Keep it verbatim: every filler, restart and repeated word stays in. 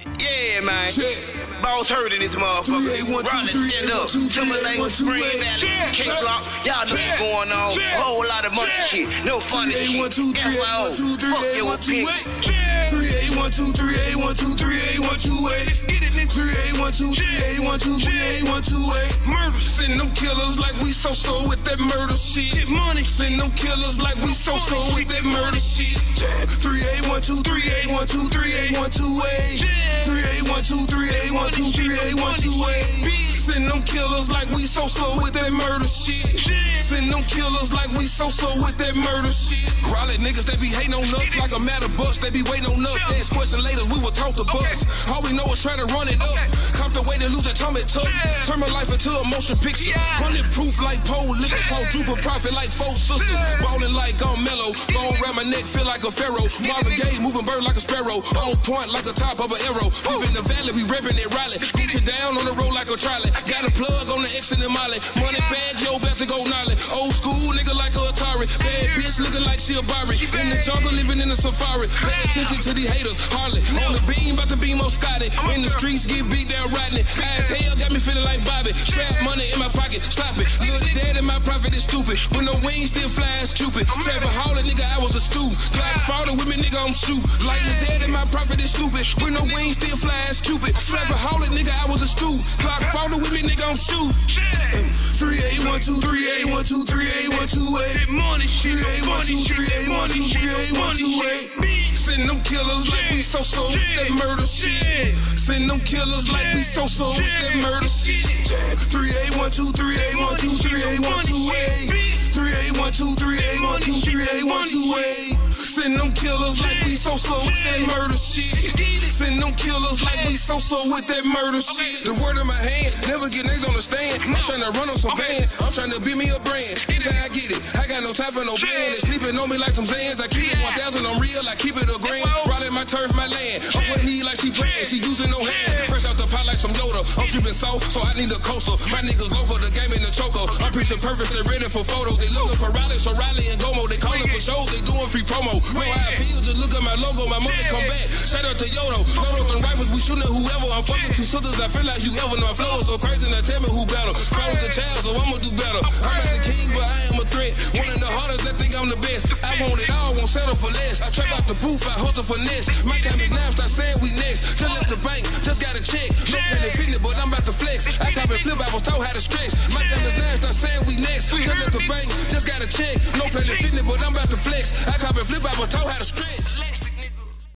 Yeah, man. Check. Boss heard in this motherfucker. Rollin' stand up. Timberlake, Spring Valley, K-Block. Y'all know what's going on. A whole lot of monkey shit. No funny shit. F Y O. Fuck your opinion. three eight one two three eight one two three eight one two eight three eight one two three eight one two three eight one two eight Murder. Send them killers like we so-so with that murder shit. Money. Send them killers like we so-so with that murder shit. three eight one two three eight one two three eight one two eight three eight one two three eight one two three eight one two eight Send them killers like we so-so with that murder shit. Send them killers like we so-so with that murder shit. Raleigh niggas, they be hating on us like a matter bus. They be waiting on us. Ask question later, we will talk the bus. All we know is try to run it up. Come the way to lose a tummy tuck. Turn my life into a motion picture. Hundred proof like pole, liquor pole, drooper profit like four sisters. Ballin' like I'm mellow. Bone around my neck, feel like a pharaoh. Marvin Gaye, moving bird like a sparrow. On point like the top of an arrow. Deep in the valley, we reppin' it Raleigh. Scoot you down on the road like a trolley. Got a plug on the exit and Molly. Money bag, yo, best to go gnarly. Old school nigga like a Atari. Bad bitch looking like she a Barbie. In the jungle, living in a safari. Pay attention to these haters, Harley. On the beam, about to beam on Scotty. In the streets, get beat down riding it. High as hell, got me feeling like Bobby. Trap money in my pocket, slap it. Little dad in my profit is stupid. When the wings still fly as Cupid. Trapaholic, nigga, I was a student. Glock father with me, nigga, I'm shoot. Like the dad in my profit is stupid. When the wings still fly as Cupid. Trapaholic, nigga, I was a student. Glock father with me, nigga, I'm shoot. three eight one two three eight one two three eight one two eight three eight one two three eight one two three eight one two eight Send them killers like we so-so with that murder shit. Send them killers like we so-so with that murder shit. three eight one two three eight one two three eight one two eight three eight one two three eight one two three eight one two eight Send them killers like we so-so with that murder shit. Send them killers like we so-so with that murder shit. The word in my hand, never get niggas on the stand. I'm tryna run on some band. I'm tryna be me a brand. That's how I get it. I got no time for no band. They sleeping on me like some Zans. I keep it one thousand, I'm real. I keep it a grand. Raleigh my turf, my land. I'm with me like she praying. She using no hand. Fresh out the pot like some Yoda. I'm dripping salt, so I need a coaster. My niggas local, the game in the choco. I'm preaching perfect, they ready for photos. They looking for Raleigh, so Raleigh and Gomo. They calling for shows, they doing free promo. Know how I feel, just look at my logo. My money come back. Shout out to Yodo. Load up them rifles, we shooting at whoever. I'm fucking two sisters, I feel like you ever know. My flow is so crazy, now tell me who battle. I was a child, so I'ma do better. I'm not the king, but I am a threat. One of the hardest that think I'm the best. I want it all, won't settle for less. I trap out the booth, I hustle for next. My time is now, start saying we next. Just left the bank, just got a check. No penny fitness, but I'm about to flex. I cop and flip, I was taught how to stretch. My time is now, start saying we next. Just left the bank, just got a check. No penny fitness, but I'm about to flex. I cop and flip, I was taught how to stretch.